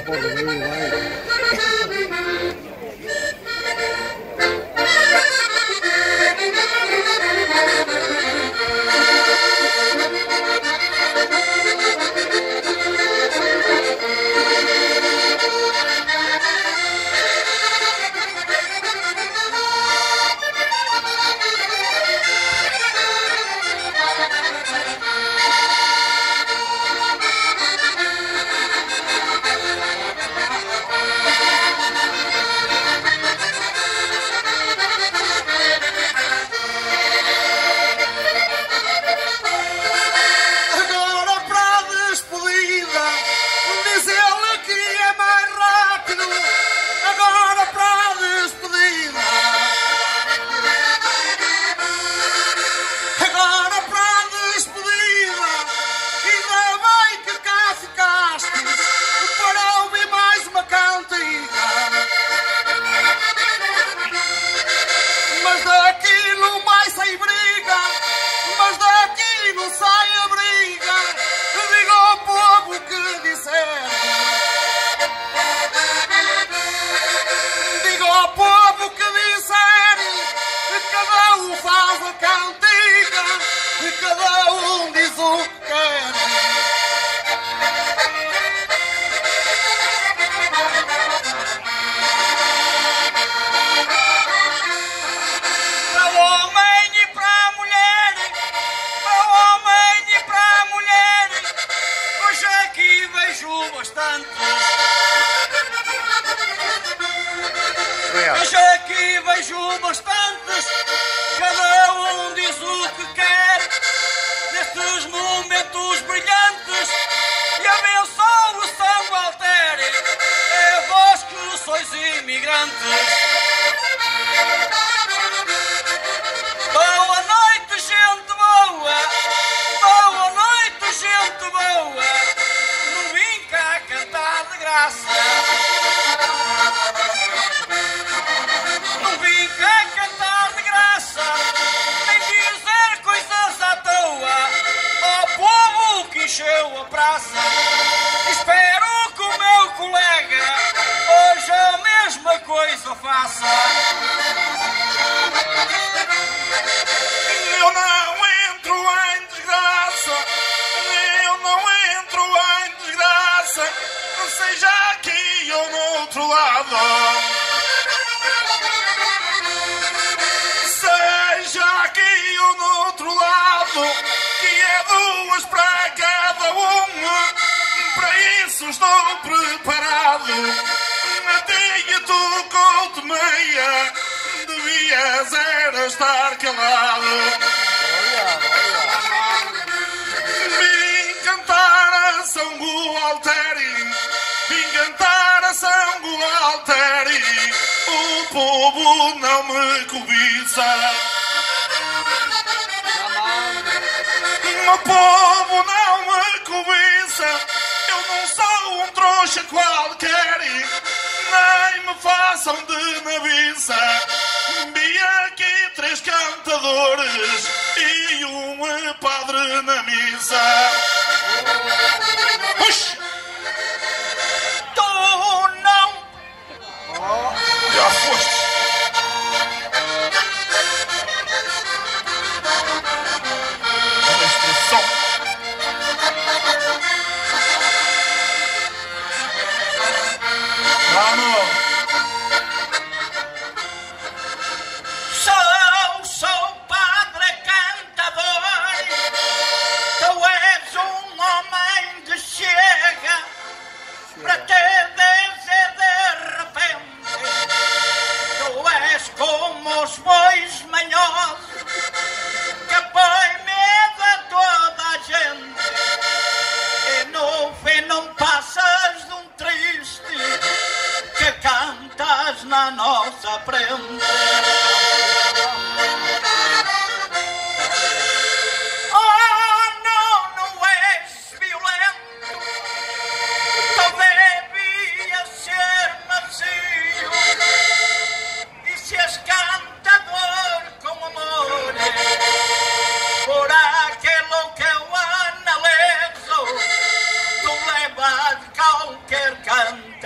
Qualquer canta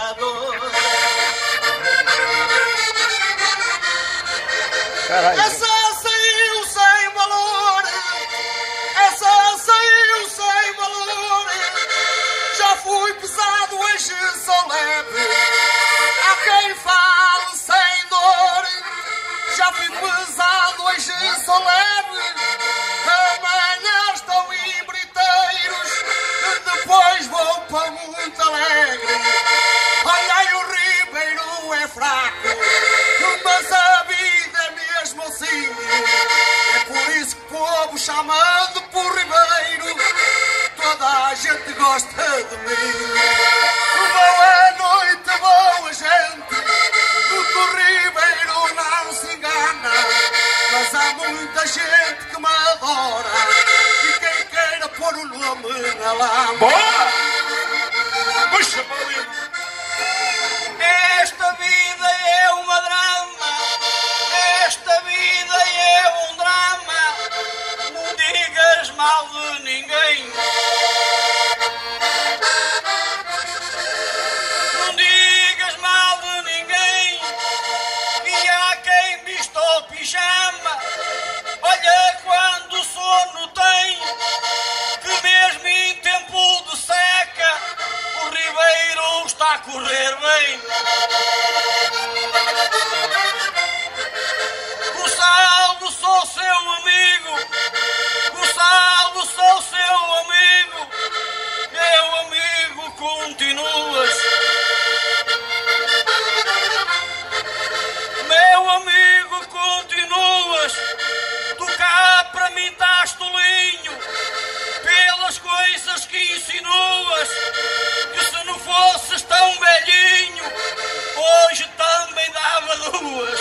pecador. Caralho. Essa saiu sem valor, essa saiu sem valor. Já fui pesado, hoje sou leve. Há quem fale sem dor. Já fui pesado, hoje sou leve. Amanhã estão embriteiros, depois vou para Monte Alegre. Olha aí, o Ribeiro é fraco, mas a vida é mesmo assim. É por isso que o povo chama-de por Ribeiro. Toda a gente gosta de mim. Boa noite, boa gente, porque o Ribeiro não se engana. Mas há muita gente que me adora e quem queira pôr o nome na lama. Bora! Puxa para ali! Esta vida é uma drama, esta vida é um drama. Não digas mal de ninguém. Não digas mal de ninguém. E há quem vista o pijama. Olha quando o sono tem, que mesmo em tempo de seca o Ribeiro está a correr bem. Gonçalo, sou seu amigo. Gonçalo, sou seu amigo. Meu amigo, continuas. Meu amigo, continuas. Tu cá para mim estás tolinho, pelas coisas que insinuas, que se não fosses tão velhinho, hoje também dava duas.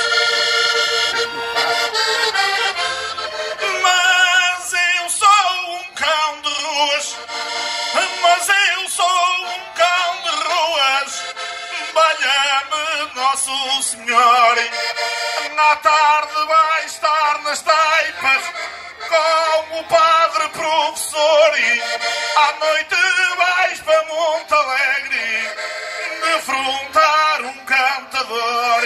Mas eu sou um cão de ruas, mas eu sou um cão de ruas. Valha-me Nosso Senhor, à tarde vai estar nas taipas com o padre professor, e à noite vais para Monte Alegre defrontar um cantador.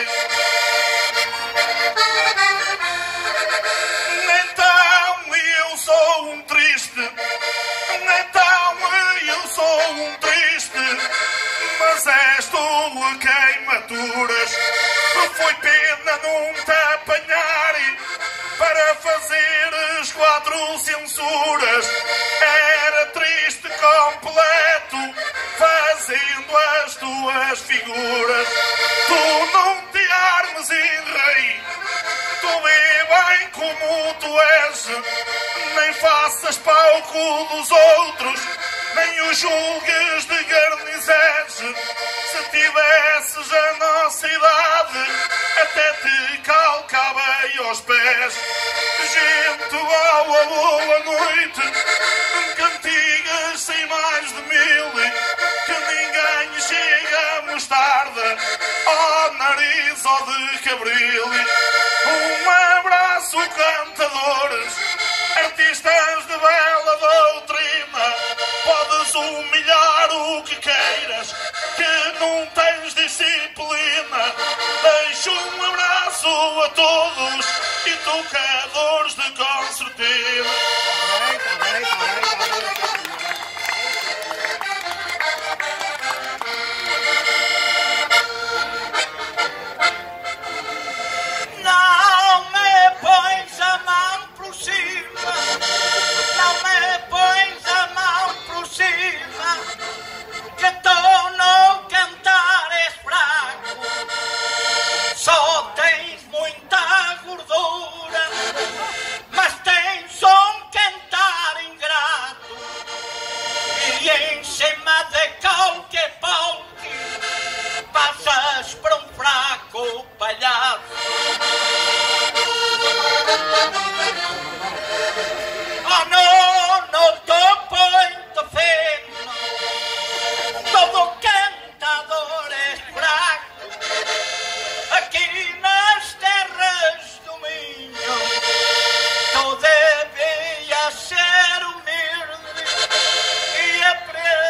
Então eu sou um triste, então eu sou um triste, mas és tu a quem maturas. Foi pena não te apanhar para fazeres 4 censuras. Era triste completo fazendo as tuas figuras. Tu não te armes em rei, tu vê bem como tu és. Nem faças palco dos outros, nem os julgues de garnizés. Se tivesses a nossa idade, até te calcavei aos pés. Gente, boa noite, cantigas sem mais de 1000, que ninguém chega a mostarda ao nariz ou de cabril. Um abraço, cantadores, artistas de bela doutrina. Podes humilhar o que queiras, que não tens disciplina. Deixo um abraço a todos e tocadores de concertina. Não me pões a mão por cima, não me pões a mão por cima, que tu no cantar és fraco, só tens muita gordura, mas tens um cantar ingrato, e em cima de qualquer palque passas para um fraco palhaço. Oh no, no te ponho feno, todo cantador é fraco, aqui nas terras do Minho, tu devias ser humilde e aprender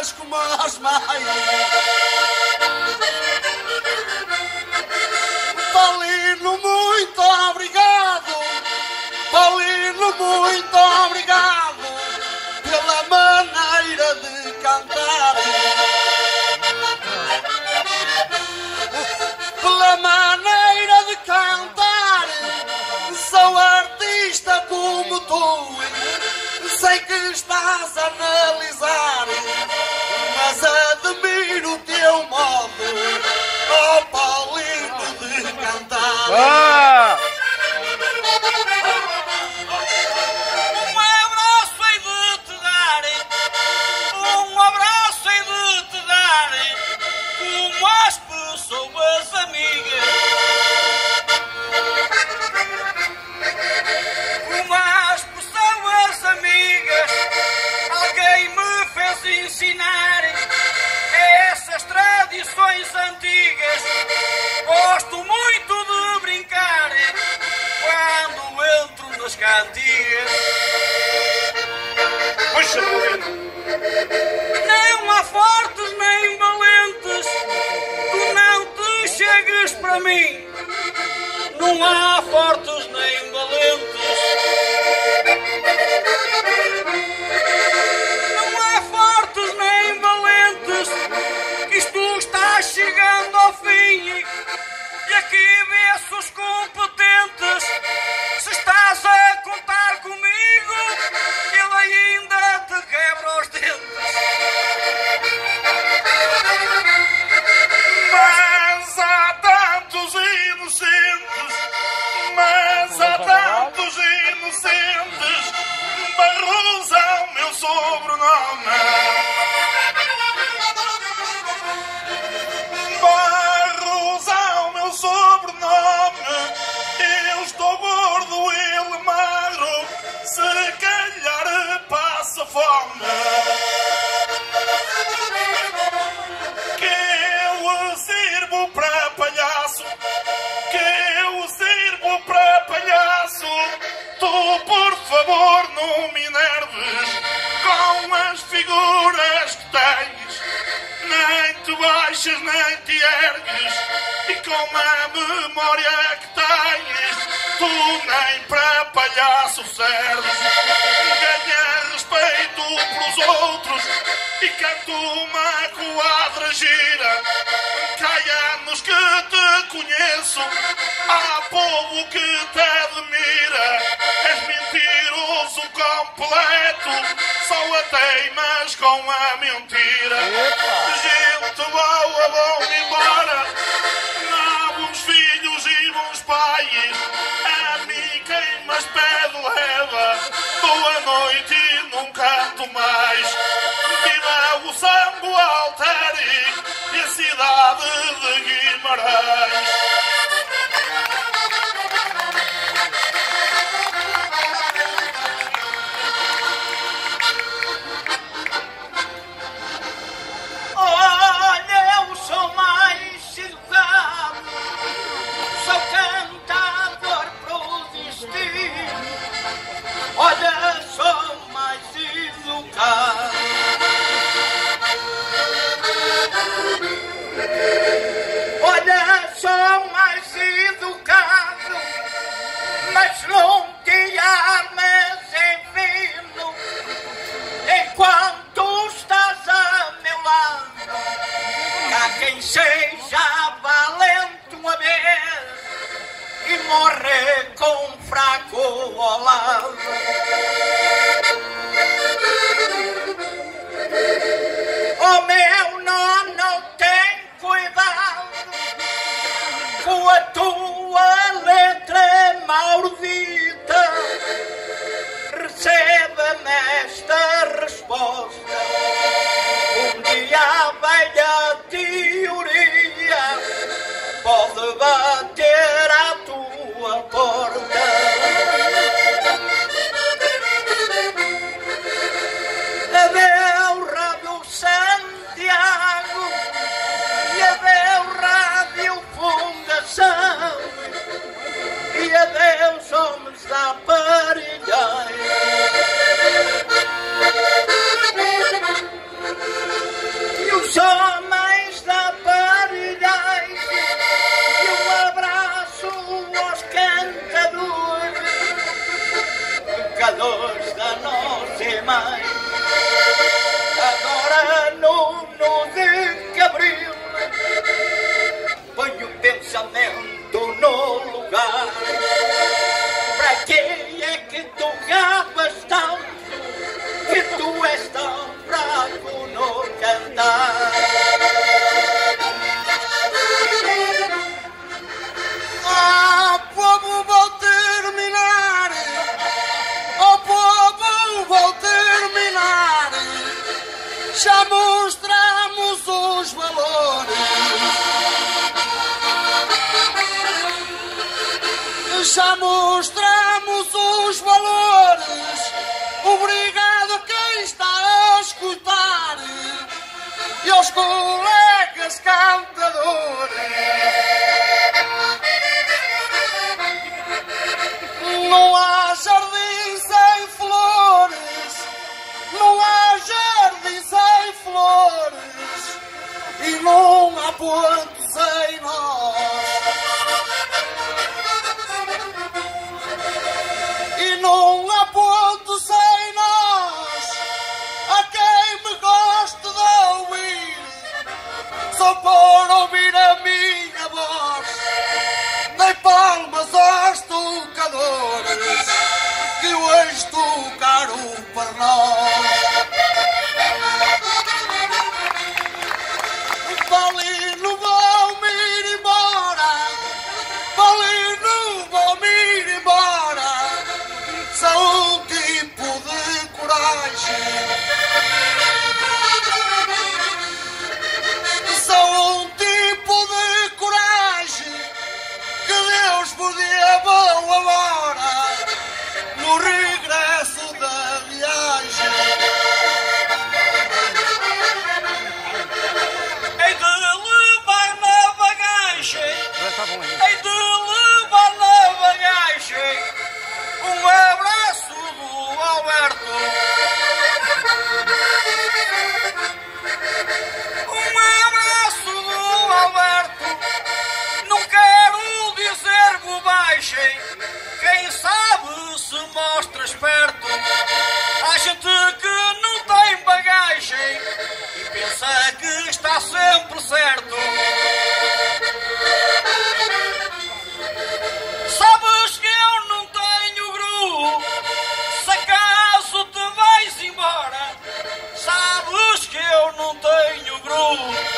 faz como as mães. Paulino, muito obrigado. Paulino, muito obrigado pela maneira de cantar. Pela maneira de cantar. Sou artista como tu. Sei que estás a analisar, mas admiro o teu modo, oh Paulino, de cantar. Um abraço hei de te dar, um abraço hei de te dar, como as pessoas amigas. Como as pessoas amigas, alguém me fez ensinar essas tradições antigas. Gosto muito de brincar quando entro nas cantigas. Puxa, Não há fortes nem valentes, tu não te chegues para mim. Não há fortes nem valentes. Não há fortes nem valentes, que isto está chegando ao fim. E aqui vê-se os competentes. Se estás a contar comigo, ele ainda te quebra os dentes. mas há tantos inocentes, mas há tantos inocentes. Barros é o meu sobrenome. Barros é o meu sobrenome. Eu estou gordo, ele magro, se calhar passa fome. Que eu sirvo para palhaço, que eu sirvo para palhaço. Tu, por favor, não me enerves com as figuras que tens. Nem te baixas, nem te ergues, e com a memória que tens, tu nem para palhaço serves. Ganha respeito pelos outros e canto uma quadra gira. Cai anos que te conheço, há povo que te admira. És mentiroso completo, só a teimas com a mentira. Gente boa, vão embora, há bons filhos e bons pais. A mim quem mais pede leva, boa noite e não canto mais. Viva o Sambo Alteri e a cidade de Guimarães. Olha, eu sou mais educado, sou cantador prodigido. Olha, sou mais educado. Olha, sou escutar e aos colegas cantadores. Não há jardim sem flores, não há jardim sem flores e não há ponto sem nós. E não há ponto sem nós. A quem me gosta de ouvir, só por ouvir a minha voz, dei palmas aos tocadores que hoje tocaram para nós. Paulino, vou-me ir embora, Paulino, vou-me ir embora. São um tipo de coragem, são um tipo de coragem que Deus podia bom agora no regresso da viagem. Hei de levar na bagagem, hei de levar na bagagem um abraço do Alberto, um abraço do Alberto. Não quero dizer bobagem, quem sabe se mostra esperto. Há gente que não tem bagagem e pensa que está sempre certo. Sabes que eu não tenho gru, se acaso te vais embora. Sabes que eu não tenho gru,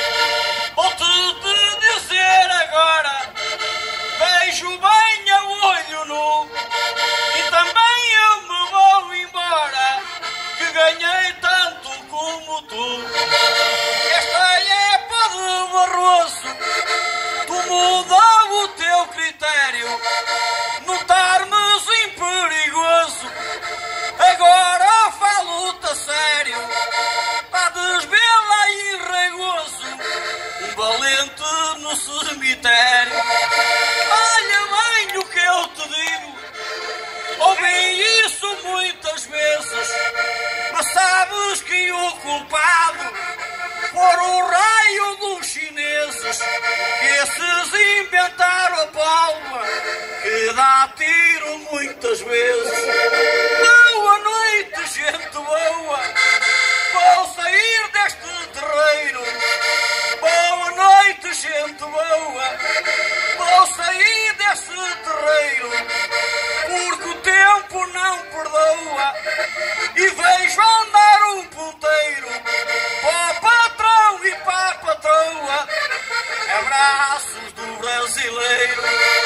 vou-te dizer agora. Vejo bem a olho nu e também eu me vou embora, que ganhei tanto como tu. Esta época de Barroso, tu mudou o teu critério, notar-me em perigoso, agora falo-te a sério. Pá, desvela e regoso, um valente no cemitério. Olha bem o que eu te digo, ouvi isso muitas vezes, mas sabes que o culpado foram o raio dos chineses. Esses inventaram a pólvora que dá tiro muitas vezes. Boa noite, gente boa, vou sair deste terreiro. Boa noite, gente boa, vou sair deste terreiro, porque o tempo não perdoa e vejo andar um ponteiro para o patrão e para a patroa. Abraços do brasileiro.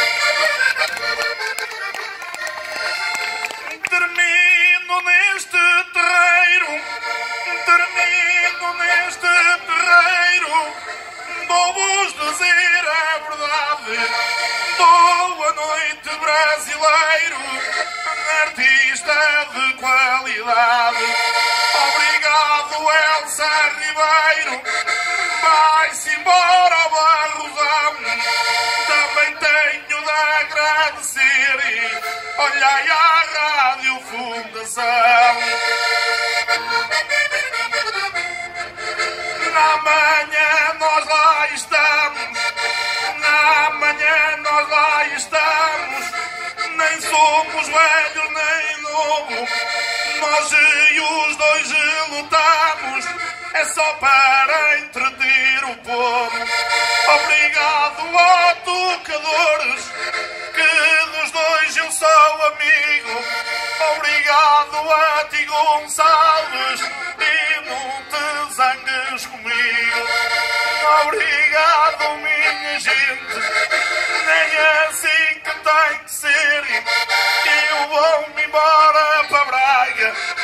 Termino neste terreiro, termino neste terreiro. Vou-vos dizer a verdade. Boa noite, brasileiro, artista de qualidade. Obrigado, Elsa Ribeiro. Vai-se embora ao Barrosão. Também tenho de agradecer, olhai à Rádio Fundação. Na manhã nós lá estamos, na manhã nós lá estamos. Nem somos velhos nem novos, nós e os dois lutamos. É só para entreter o povo. Obrigado a tocadores, que dos dois eu sou amigo. Obrigado a ti, Gonçalves, e não te zangues comigo. Obrigado, minha gente, nem é assim que tem que ser. Eu vou-me embora para Braga.